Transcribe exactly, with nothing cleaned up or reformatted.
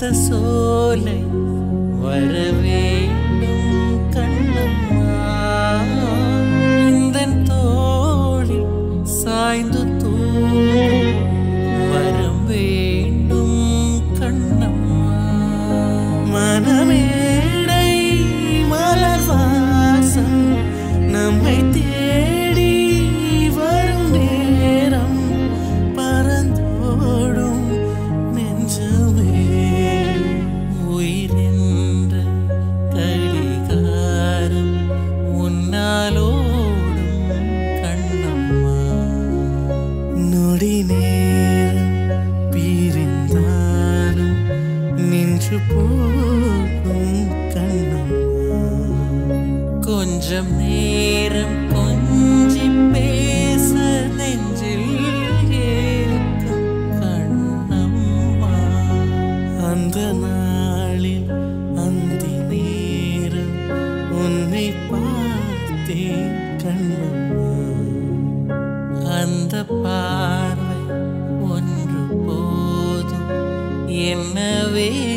சோலை வரவேண்டும் கண்ணம்மா இந்த தோழி சாய்ந்து தூங்கும் வரம் வேண்டும் கண்ணம்மா மனமேடை மலர் வாசம் நம்மை தேடி வரும் நேரம் பறந்தோடும் நெஞ்சமே உயிரென்ற கடிகாரம் உன்னாலோடும் கண்ணம்மா நொடி நேரம் பிரிந்தாலும் நின்று போகும் கண்ணம்மா கொஞ்சம் நேரம் கொஞ்சி பேச நெஞ்சில் ஏற்கும் கண்ணம்மா அந்த நாளில் அந்தி நேரம் உன்னை பார்த்தேன் கண்ணம்மா அந்த பார்வை ஒன்று போதும் என்னவே